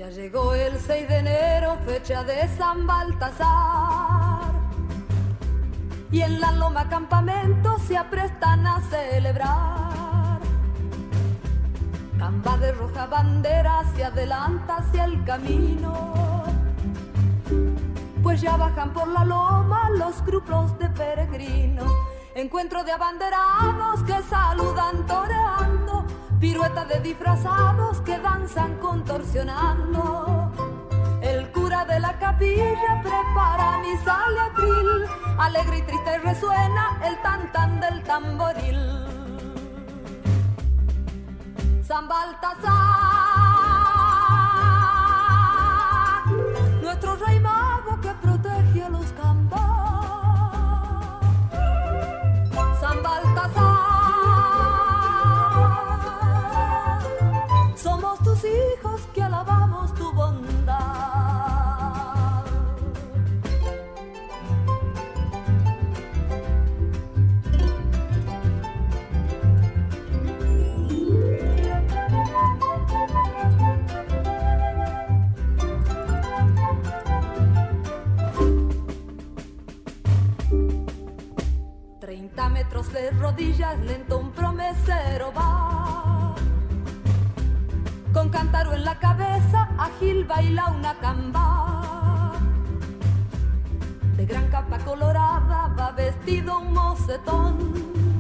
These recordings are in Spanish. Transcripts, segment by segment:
Ya llegó el 6 de enero, fecha de San Baltasar, y en la loma campamento se aprestan a celebrar. Camba de roja bandera se adelanta hacia el camino, pues ya bajan por la loma los grupos de peregrinos. Encuentro de abanderados que saludan toreando, piruetas de disfrazados que danzan contorsionando. El cura de la capilla prepara misa de atril, alegre y triste resuena el tan-tan del tamboril. San Baltasar, nuestro rey mago que protege a los cambas. San Baltasar, somos tus hijos que alabamos tu bondad. 30 metros de rodillas, lento un promesero va. Con cántaro en la cabeza, ágil baila una camba. De gran capa colorada va vestido un mocetón.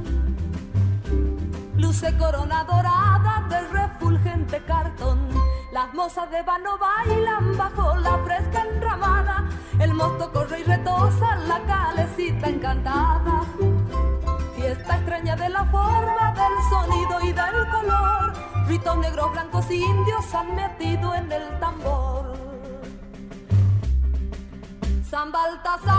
Luce corona dorada de refulgente cartón. Las mozas de vano bailan bajo la fresca enramada. El mosto corre y retosa la calecita encantada. Fiesta extraña de la forma, del sonido y del color. Ritos negros, blancos, indios han metido en el tambor. San Baltasar,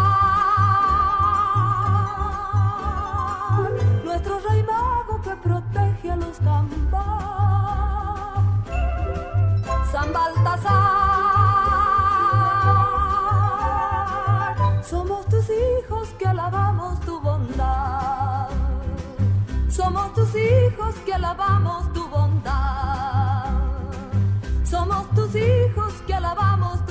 nuestro rey mago que protege a los cambas. San Baltasar, somos tus hijos que alabamos tu bondad. Somos tus hijos que alabamos tu bondad. Somos tus hijos que alabamos